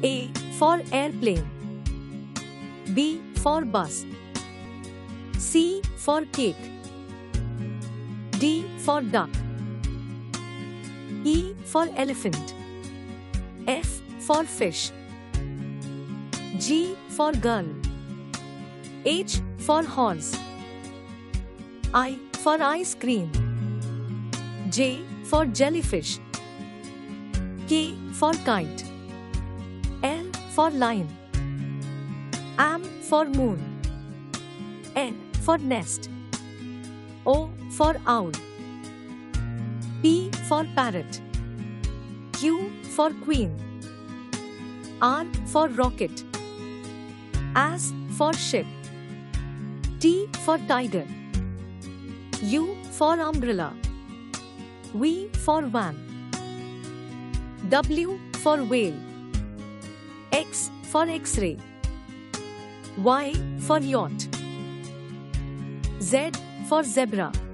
A for airplane, B for bus, C for cake, D for duck, E for elephant, F for fish, G for girl, H for horse, I for ice cream, J for jellyfish, K for kite, L for lion, M for moon, N for nest, O for owl, P for parrot, Q for queen, R for rocket, S for ship, T for tiger, U for umbrella, V for van, W for whale, X for X-ray, Y for yacht, Z for zebra.